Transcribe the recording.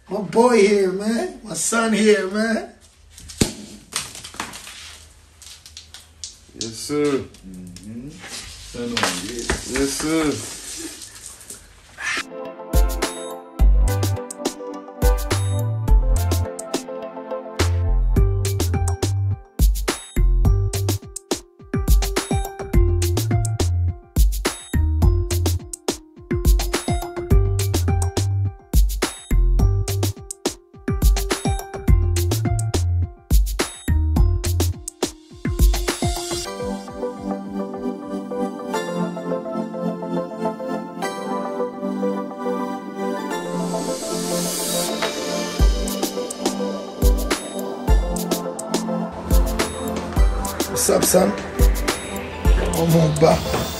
My boy here, man. My son here, man. Yes, sir. Yes, sir. What's up, son? On mon bas.